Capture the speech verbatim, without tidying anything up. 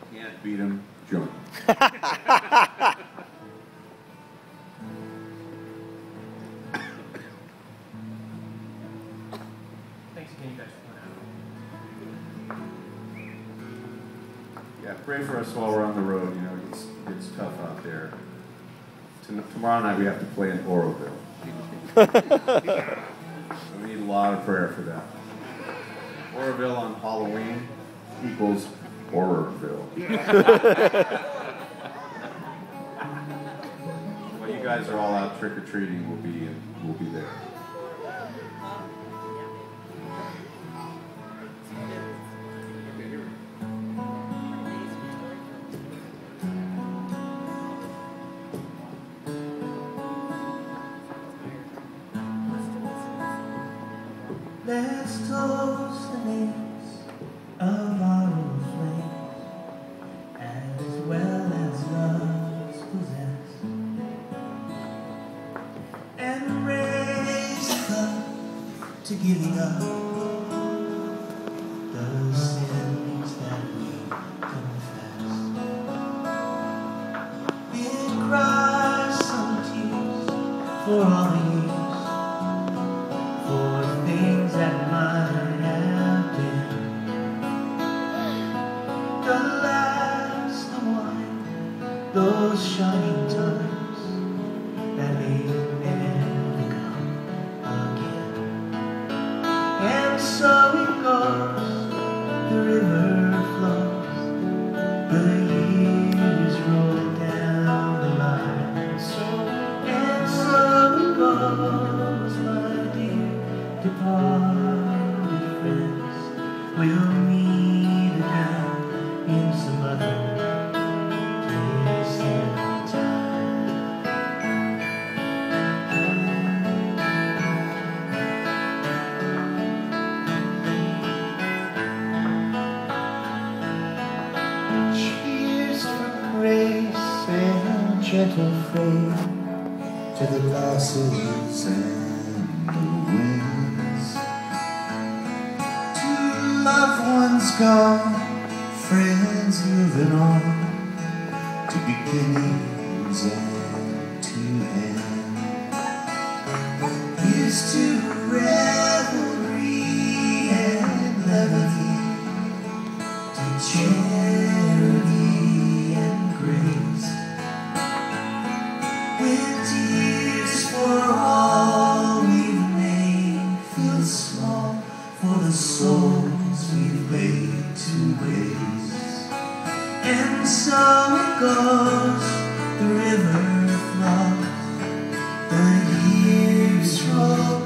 Can't beat him, join him. Thanks again, you guys, for coming out. Yeah, pray for us while we're on the road. You know, it gets, it gets tough out there. Tom- tomorrow night we have to play in Oroville. We need a lot of prayer for that. Oroville on Halloween equals Horrorville. While you guys are all out trick or treating, we'll be in, we'll be there. Let's toast the names of our old flames, as well as love's possessed, and raise a cup to giving up those sins that we confess. We'll cry some tears for all the years, for things that might have been. The last of wine, those shining times that may never come again. And so it goes, the river flows, the years roll down the line. And so it goes, my dear departed friends, we'll meet again in some other place and time. Cheers for grace and gentle fate to the losses and the wins, to loved ones gone, friends moving on, to beginnings and to end. Here's to revelry and levity, to charity and grace, with tears for all we've made feel small, for the souls we've laid to waste. And so it goes, the river flows, the years roll